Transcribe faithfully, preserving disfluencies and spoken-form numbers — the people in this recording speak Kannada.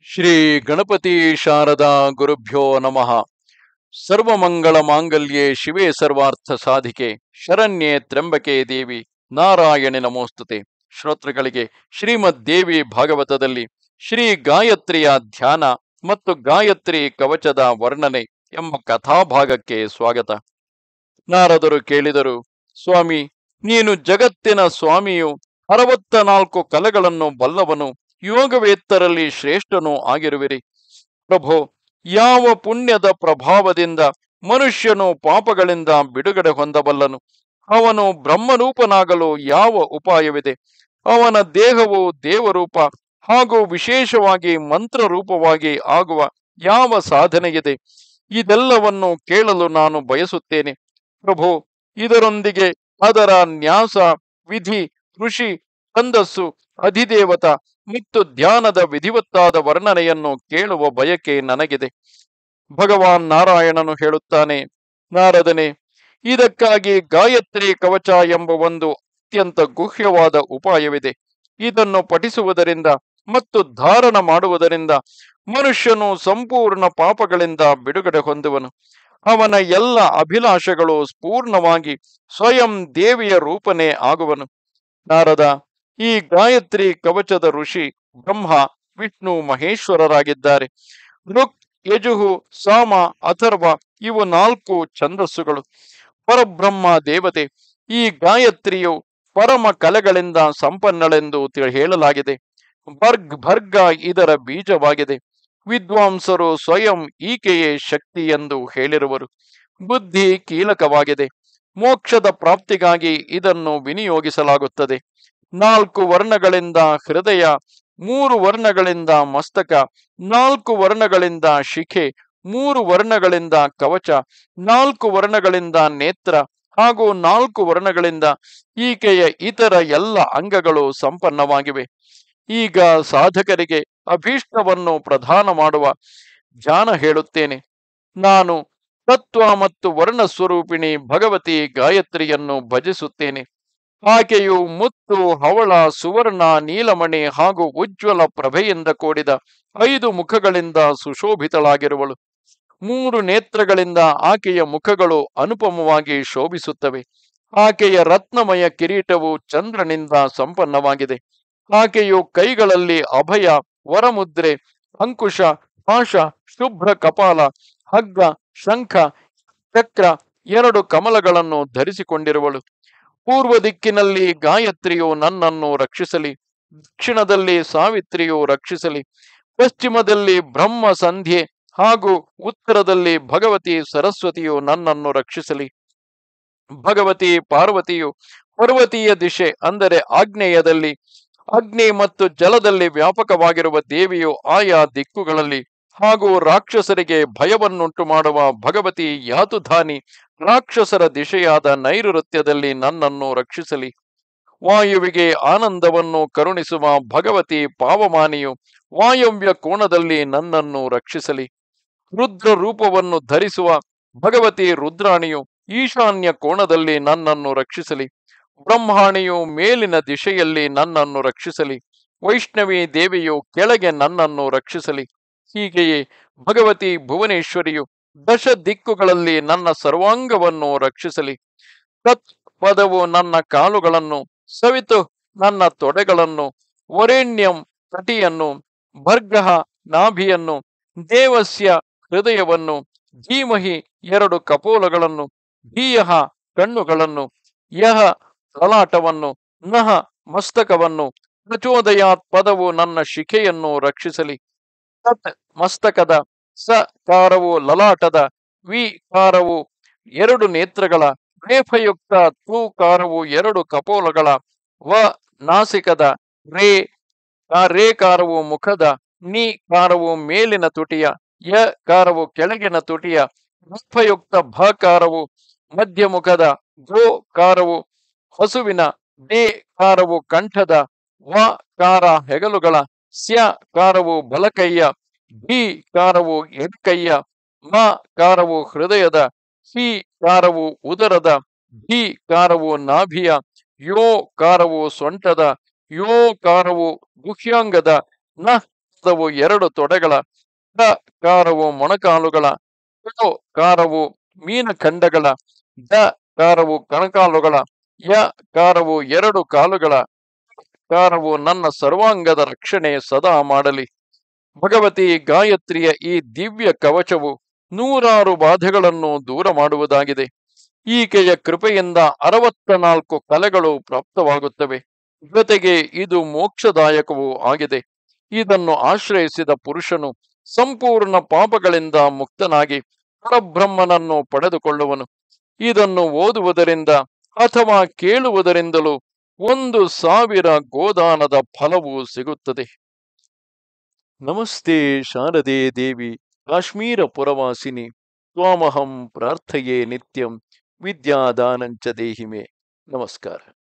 ಶ್ರೀ ಗಣಪತಿ ಶಾರದಾ ಗುರುಭ್ಯೋ ನಮಃ. ಸರ್ವಮಂಗಳ ಮಾಂಗಲ್ಯೆ ಶಿವೆ ಸರ್ವಾರ್ಥ ಸಾಧಿಕೆ ಶರಣ್ಯೆ ತ್ರ್ಯಂಬಕೆ ದೇವಿ ನಾರಾಯಣಿ ನಮೋಸ್ತುತೆ. ಶ್ರೋತೃಗಳಿಗೆ ಶ್ರೀಮದ್ ದೇವಿ ಭಾಗವತದಲ್ಲಿ ಶ್ರೀ ಗಾಯತ್ರಿಯ ಧ್ಯಾನ ಮತ್ತು ಗಾಯತ್ರಿ ಕವಚದ ವರ್ಣನೆ ಎಂಬ ಕಥಾಭಾಗಕ್ಕೆ ಸ್ವಾಗತ. ನಾರದರು ಕೇಳಿದರು, ಸ್ವಾಮಿ, ನೀನು ಜಗತ್ತಿನ ಸ್ವಾಮಿಯು, ಅರವತ್ತ ನಾಲ್ಕು ಕಲೆಗಳನ್ನು ಬಲ್ಲವನು, ಯೋಗವೇತ್ತರಲ್ಲಿ ಶ್ರೇಷ್ಠನೂ ಆಗಿರುವಿರಿ. ಪ್ರಭೋ, ಯಾವ ಪುಣ್ಯದ ಪ್ರಭಾವದಿಂದ ಮನುಷ್ಯನು ಪಾಪಗಳಿಂದ ಬಿಡುಗಡೆ ಹೊಂದಬಲ್ಲನು? ಅವನು ಬ್ರಹ್ಮರೂಪನಾಗಲು ಯಾವ ಉಪಾಯವಿದೆ? ಅವನ ದೇಹವು ದೇವರೂಪ ಹಾಗೂ ವಿಶೇಷವಾಗಿ ಮಂತ್ರರೂಪವಾಗಿ ಆಗುವ ಯಾವ ಸಾಧನೆಯಿದೆ? ಇದೆಲ್ಲವನ್ನು ಕೇಳಲು ನಾನು ಬಯಸುತ್ತೇನೆ. ಪ್ರಭೋ, ಇದರೊಂದಿಗೆ ಅದರ ನ್ಯಾಸ, ವಿಧಿ, ಋಷಿ, ಛಂದಸ್ಸು, ಅಧಿದೇವತ ಮತ್ತು ಧ್ಯಾನದ ವಿಧಿವತ್ತಾದ ವರ್ಣನೆಯನ್ನು ಕೇಳುವ ಬಯಕೆ ನನಗಿದೆ. ಭಗವಾನ್ ನಾರಾಯಣನು ಹೇಳುತ್ತಾನೆ, ನಾರದನೇ, ಇದಕ್ಕಾಗಿ ಗಾಯತ್ರಿ ಕವಚ ಎಂಬ ಒಂದು ಅತ್ಯಂತ ಗುಹ್ಯವಾದ ಉಪಾಯವಿದೆ. ಇದನ್ನು ಪಠಿಸುವುದರಿಂದ ಮತ್ತು ಧಾರಣ ಮಾಡುವುದರಿಂದ ಮನುಷ್ಯನು ಸಂಪೂರ್ಣ ಪಾಪಗಳಿಂದ ಬಿಡುಗಡೆ ಹೊಂದುವನು. ಅವನ ಎಲ್ಲ ಅಭಿಲಾಷೆಗಳು ಪೂರ್ಣವಾಗಿ ಸ್ವಯಂ ದೇವಿಯ ರೂಪನೇ ಆಗುವನು. ನಾರದ, ಈ ಗಾಯತ್ರಿ ಕವಚದ ಋಷಿ ಬ್ರಹ್ಮ, ವಿಷ್ಣು, ಮಹೇಶ್ವರರಾಗಿದ್ದಾರೆ. ಋಕ್, ಯಜುಹು, ಸಾಮ, ಅಥರ್ವ ಇವು ನಾಲ್ಕು ಛಂದಸ್ಸುಗಳು. ಪರಬ್ರಹ್ಮ ದೇವತೆ. ಈ ಗಾಯತ್ರಿಯು ಪರಮ ಕಲೆಗಳಿಂದ ಸಂಪನ್ನಳೆಂದು ಹೇಳಲಾಗಿದೆ. ಬರ್ಗ್ ಭರ್ಗ ಇದರ ಬೀಜವಾಗಿದೆ. ವಿದ್ವಾಂಸರು ಸ್ವಯಂ ಈಕೆಯೇ ಶಕ್ತಿ ಎಂದು ಹೇಳಿರುವರು. ಬುದ್ಧಿ ಕೀಲಕವಾಗಿದೆ. ಮೋಕ್ಷದ ಪ್ರಾಪ್ತಿಗಾಗಿ ಇದನ್ನು ವಿನಿಯೋಗಿಸಲಾಗುತ್ತದೆ. ನಾಲ್ಕು ವರ್ಣಗಳಿಂದ ಹೃದಯ, ಮೂರು ವರ್ಣಗಳಿಂದ ಮಸ್ತಕ, ನಾಲ್ಕು ವರ್ಣಗಳಿಂದ ಶಿಖೆ, ಮೂರು ವರ್ಣಗಳಿಂದ ಕವಚ, ನಾಲ್ಕು ವರ್ಣಗಳಿಂದ ನೇತ್ರ ಹಾಗೂ ನಾಲ್ಕು ವರ್ಣಗಳಿಂದ ಈಕೆಯ ಇತರ ಎಲ್ಲ ಅಂಗಗಳು ಸಂಪನ್ನವಾಗಿವೆ. ಈಗ ಸಾಧಕರಿಗೆ ಅಭೀಷ್ಟವನ್ನು ಪ್ರದಾನ ಮಾಡುವ ಧ್ಯಾನ ಹೇಳುತ್ತೇನೆ. ನಾನು ತತ್ವ ಮತ್ತು ವರ್ಣ ಸ್ವರೂಪಿಣಿ ಭಗವತಿ ಗಾಯತ್ರಿಯನ್ನು ಭಜಿಸುತ್ತೇನೆ. ಆಕೆಯು ಮುತ್ತು, ಹವಳ, ಸುವರ್ಣ, ನೀಲಮಣಿ ಹಾಗೂ ಉಜ್ವಲ ಪ್ರಭೆಯಿಂದ ಕೂಡಿದ ಐದು ಮುಖಗಳಿಂದ ಸುಶೋಭಿತಳಾಗಿರುವಳು. ಮೂರು ನೇತ್ರಗಳಿಂದ ಆಕೆಯ ಮುಖಗಳು ಅನುಪಮವಾಗಿ ಶೋಭಿಸುತ್ತವೆ. ಆಕೆಯ ರತ್ನಮಯ ಕಿರೀಟವು ಚಂದ್ರನಿಂದ ಸಂಪನ್ನವಾಗಿದೆ. ಆಕೆಯು ಕೈಗಳಲ್ಲಿ ಅಭಯ, ವರಮುದ್ರೆ, ಅಂಕುಶ, ಪಾಶ, ಶುಭ್ರ ಕಪಾಲ, ಹಗ್ಗ, ಶಂಖ, ಚಕ್ರ, ಎರಡು ಕಮಲಗಳನ್ನು ಧರಿಸಿಕೊಂಡಿರುವಳು. ಪೂರ್ವ ದಿಕ್ಕಿನಲ್ಲಿ ಗಾಯತ್ರಿಯು ನನ್ನನ್ನು ರಕ್ಷಿಸಲಿ, ದಕ್ಷಿಣದಲ್ಲಿ ಸಾವಿತ್ರಿಯು ರಕ್ಷಿಸಲಿ, ಪಶ್ಚಿಮದಲ್ಲಿ ಬ್ರಹ್ಮ ಸಂಧ್ಯೆ ಹಾಗೂ ಉತ್ತರದಲ್ಲಿ ಭಗವತಿ ಸರಸ್ವತಿಯು ನನ್ನನ್ನು ರಕ್ಷಿಸಲಿ. ಭಗವತಿ ಪಾರ್ವತಿಯು ಪರ್ವತೀಯ ದಿಶೆ ಅಂದರೆ ಆಗ್ನೇಯದಲ್ಲಿ, ಅಗ್ನಿ ಮತ್ತು ಜಲದಲ್ಲಿ ವ್ಯಾಪಕವಾಗಿರುವ ದೇವಿಯು ಆಯಾ ದಿಕ್ಕುಗಳಲ್ಲಿ ಹಾಗೂ ರಾಕ್ಷಸರಿಗೆ ಭಯವನ್ನುಂಟು ಮಾಡುವ ಭಗವತಿ ಯಾತುಧಾನಿ ರಾಕ್ಷಸರ ದಿಶೆಯಾದ ನೈಋತ್ಯದಲ್ಲಿ ನನ್ನನ್ನು ರಕ್ಷಿಸಲಿ. ವಾಯುವಿಗೆ ಆನಂದವನ್ನು ಕರುಣಿಸುವ ಭಗವತಿ ಪಾವಮಾನಿಯು ವಾಯವ್ಯ ಕೋಣದಲ್ಲಿ ನನ್ನನ್ನು ರಕ್ಷಿಸಲಿ. ರುದ್ರ ರೂಪವನ್ನು ಧರಿಸುವ ಭಗವತಿ ರುದ್ರಾಣಿಯು ಈಶಾನ್ಯ ಕೋಣದಲ್ಲಿ ನನ್ನನ್ನು ರಕ್ಷಿಸಲಿ. ಬ್ರಹ್ಮಾಣಿಯು ಮೇಲಿನ ದಿಶೆಯಲ್ಲಿ ನನ್ನನ್ನು ರಕ್ಷಿಸಲಿ. ವೈಷ್ಣವಿ ದೇವಿಯು ಕೆಳಗೆ ನನ್ನನ್ನು ರಕ್ಷಿಸಲಿ. ಹೀಗೆಯೇ ಭಗವತಿ ಭುವನೇಶ್ವರಿಯು ದಶ ದಿಕ್ಕುಗಳಲ್ಲಿ ನನ್ನ ಸರ್ವಾಂಗವನ್ನು ರಕ್ಷಿಸಲಿ. ತತ್ ಪದವು ನನ್ನ ಕಾಲುಗಳನ್ನು, ಸವಿತು ನನ್ನ ತೊಡೆಗಳನ್ನು, ವರೇಣ್ಯಂ ತಟಿಯನ್ನು, ಭರ್ಗಃ ನಾಭಿಯನ್ನು, ದೇವಸ್ಯ ಹೃದಯವನ್ನು, ಧೀಮಹಿ ಎರಡು ಕಪೋಲಗಳನ್ನು, ಧೀಯಃ ಕಣ್ಣುಗಳನ್ನು, ಯಹ ಲಲಾಟವನ್ನು, ನಹ ಮಸ್ತಕವನ್ನು, ಪ್ರಚೋದಯಾತ್ ಪದವು ನನ್ನ ಶಿಖೆಯನ್ನು ರಕ್ಷಿಸಲಿ. ತತ್ ಮಸ್ತಕದ, ಸ ಕಾರವು ಲಲಾಟದ, ವಿ ಕಾರವು ಎರಡು ನೇತ್ರಗಳ, ರೇಫಯುಕ್ತ ತು ಕಾರವು ಎರಡು ಕಪೋಲಗಳ, ವ ನಾಸಿಕದ, ರೇ ರೇ ಕಾರವು ಮುಖದ, ನಿ ಕಾರವು ಮೇಲಿನ ತುಟಿಯ, ಯ ಕಾರವು ಕೆಳಗಿನ ತುಟಿಯ, ರೇಫಯುಕ್ತ ಭ ಕಾರವು ಮಧ್ಯಮುಖದ, ಗೋ ಕಾರವು ಹಸುವಿನ, ದೇ ಕಾರವು ಕಂಠದ, ವ ಕಾರ ಹೆಗಲುಗಳ, ಸ್ಯ ಕಾರವು ಬಲಕೈಯ, ಭಿ ಕಾರವು ಎಡಕೈಯ, ಮ ಕಾರವು ಹೃದಯದ, ಹಿ ಕಾರವು ಉದರದ, ಭಿ ಕಾರವು ನಾಭಿಯ, ಯೋ ಕಾರವು ಸೊಂಟದ, ಯೋ ಕಾರವು ಗುಹ್ಯಾಂಗದ, ನ ಅರ್ಧವು ಎರಡು ತೊಡೆಗಳ, ಕ ಕಾರವು ಮೊಣಕಾಲುಗಳ, ಕೋ ಕಾರವು ಮೀನಖಂಡಗಳ, ದ ಕಾರವು ಕಣಕಾಲುಗಳ, ಯ ಕಾರವು ಎರಡು ಕಾಲುಗಳ, ಕಾರವು ನನ್ನ ಸರ್ವಾಂಗದ ರಕ್ಷಣೆ ಸದಾ ಮಾಡಲಿ. ಭಗವತಿ ಗಾಯತ್ರಿಯ ಈ ದಿವ್ಯ ಕವಚವು ನೂರಾರು ಬಾಧೆಗಳನ್ನು ದೂರ ಮಾಡುವುದಾಗಿದೆ. ಈಕೆಯ ಕೃಪೆಯಿಂದ ಅರವತ್ತ ನಾಲ್ಕು ಕಲೆಗಳು ಪ್ರಾಪ್ತವಾಗುತ್ತವೆ. ಜೊತೆಗೆ ಇದು ಮೋಕ್ಷದಾಯಕವೂ ಆಗಿದೆ. ಇದನ್ನು ಆಶ್ರಯಿಸಿದ ಪುರುಷನು ಸಂಪೂರ್ಣ ಪಾಪಗಳಿಂದ ಮುಕ್ತನಾಗಿ ಪರಬ್ರಹ್ಮನನ್ನು ಪಡೆದುಕೊಳ್ಳುವನು. ಇದನ್ನು ಓದುವುದರಿಂದ ಅಥವಾ ಕೇಳುವುದರಿಂದಲೂ ಒಂದು ಸಾವಿರ ಗೋದಾನದ ಫಲವು ಸಿಗುತ್ತದೆ. ನಮಸ್ತೆ ಶಾರದೆ ದೇವಿ ಕಾಶ್ಮೀರ ಪುರವಾಸಿನಿ. ತ್ವಾಮಹಂ ಪ್ರಾರ್ಥಯೇ ನಿತ್ಯಂ ವಿದ್ಯಾದಾನಂಚ ದೇಹಿಮೆ. ನಮಸ್ಕಾರ.